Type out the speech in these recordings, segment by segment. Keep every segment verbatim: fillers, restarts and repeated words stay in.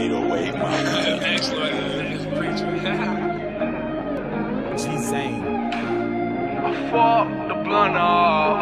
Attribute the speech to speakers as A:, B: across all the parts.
A: eight oh eight, man.
B: G-Zane.
C: I fuck the blunt up.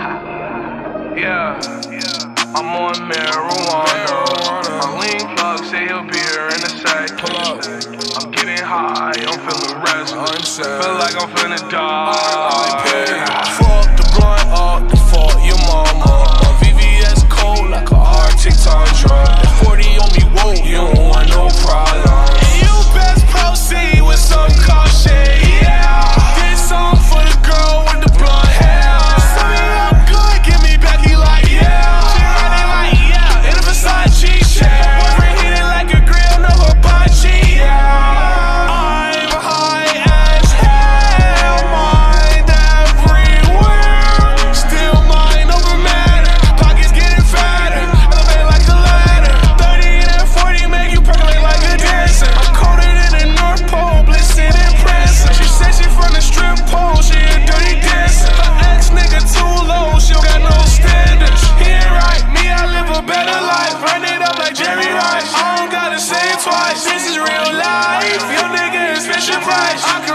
C: Yeah, I'm on marijuana. My lean plug say he'll be here in a sec.
A: Pull up.
C: I'm getting high, I'm feeling restless.
A: I'm
C: Feel like I'm finna die.
A: Fuck the blunt up, the fuck your mama. My V V S cold like a Arctic tundra. The forty on me, whoa, you don't want no problem. You best proceed with some caution, yeah. This song for the girl with the blonde hair. Tell me I'm good, give me back, he like, yeah. She riding like, yeah, in a Versace chair. Boyfriend hit it like a grill, no hibachi, yeah. I'm high as hell, mind everywhere. Still mind over matter, pockets getting fatter. Elevate like a ladder, thirty and forty make you percolate like a dancer. I'm colder than the North Pole, blitzing and prancing. She said she from the strip pole, she a dirty dancer. Her ex nigga too low, she don't got no standards. He ain't right, me I live a better life. Run it up like Jerry Rice, I don't gotta say it twice. This is real life, your nigga is Fisher Price. I